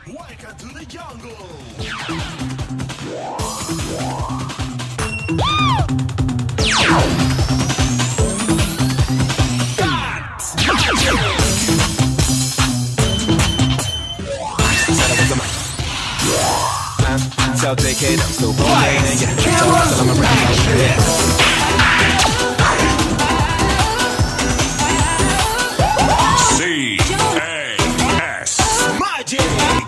Welcome to the jungle. Tell JK I'm still rolling and yeah, tell I'm around C-A-S Magic.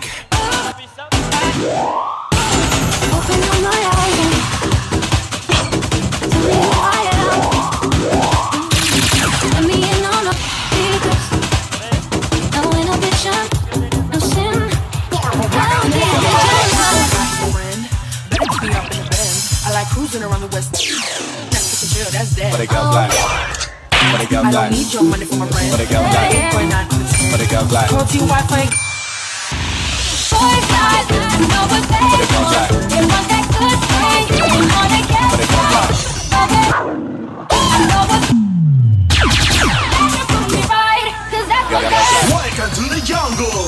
Open up my eyes and tell me who I am. Let me in on a secret. No inhibition, no sin. I like cruising around the west. That's that. But they got black. But they got I black. don't need your money for my brand. But they got black. 8.9. But they got black. Call to your Wi-Fi. Boys guys, know what they But they got black. want. They want that good thing. They want to get But they got black. I know what prove me right, 'cause that's what they Welcome to the jungle.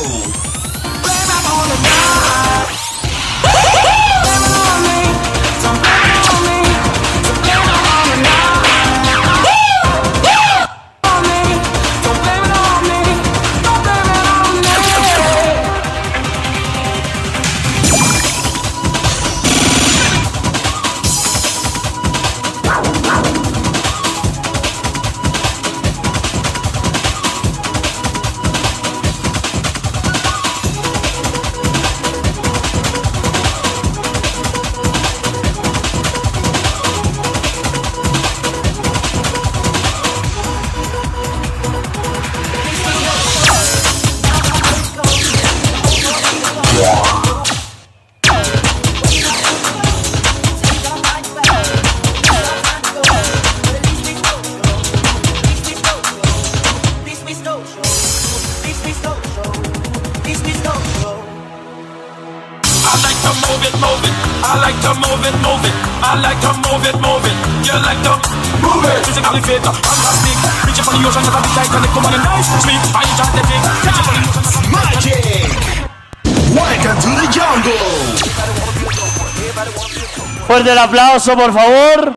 I like to move it, move it. I like to move it, move it. I like to move it, move it. You like to move it. Physically fit, fantastic. Reaching for the ocean, you're the Titanic. Come on and nice, sleep. I enjoy the thing. Reaching for the ocean, Magic. Welcome to the jungle. Fuerte el aplauso, por favor.